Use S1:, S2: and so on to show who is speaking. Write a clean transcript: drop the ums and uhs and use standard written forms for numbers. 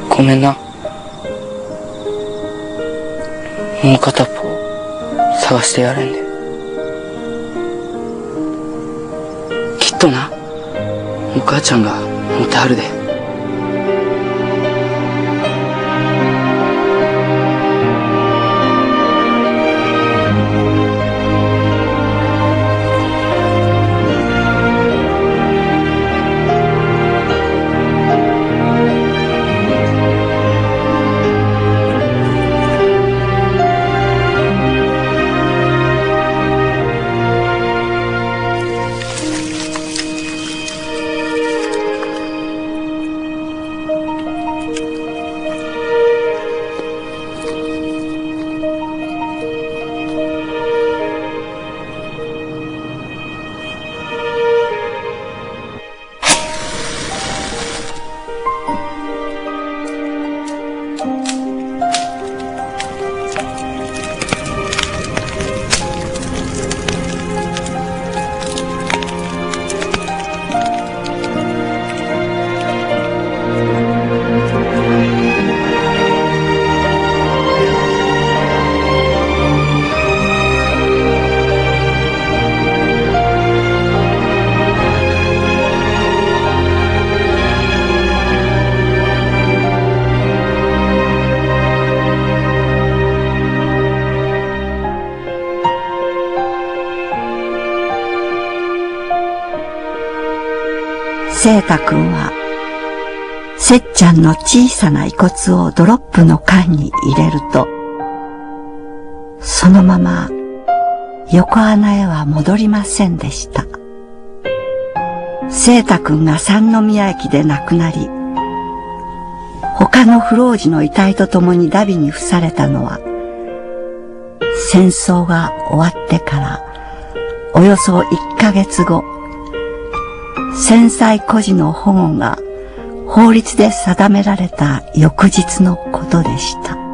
S1: ごめんな。もう片っぽ探してやれんで。きっとな、お母ちゃんが持ってはるで。
S2: 清太くんは、せっちゃんの小さな遺骨をドロップの缶に入れると、そのまま横穴へは戻りませんでした。清太くんが三宮駅で亡くなり、他の不老児の遺体と共に荼毘に付されたのは、戦争が終わってからおよそ1ヶ月後、戦災孤児の保護が法律で定められた翌日のことでした。